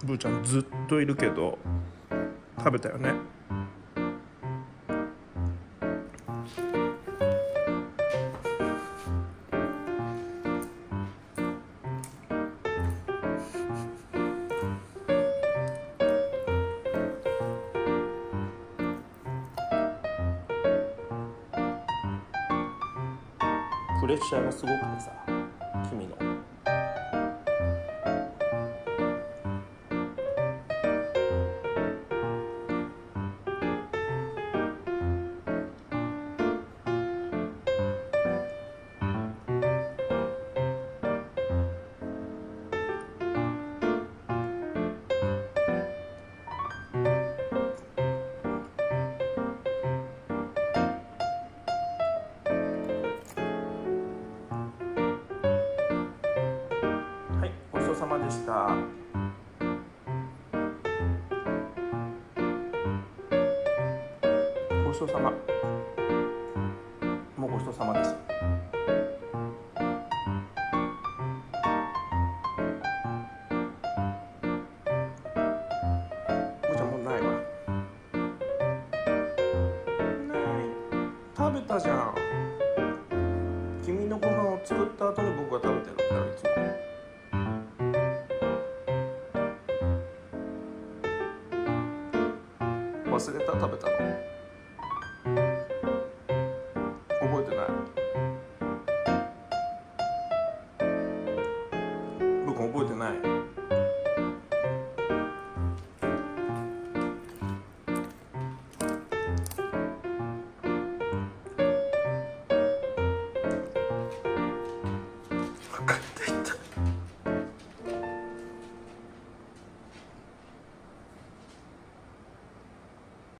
ブーちゃんずっといるけど食べたよね。プレッシャーがすごくてさ、君の。ごちそうさまでした。ごちそうさま。もうごちそうさまです。もうじゃもうないわ。ない。食べたじゃん。君のご飯を作った後に僕が食べてるからいつも。忘れた、食べたの。